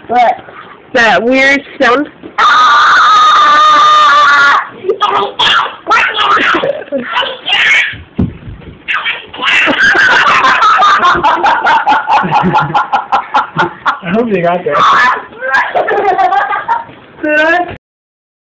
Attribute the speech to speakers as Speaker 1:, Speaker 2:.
Speaker 1: What?
Speaker 2: That weird sound.
Speaker 3: I hope you got that.
Speaker 1: Good.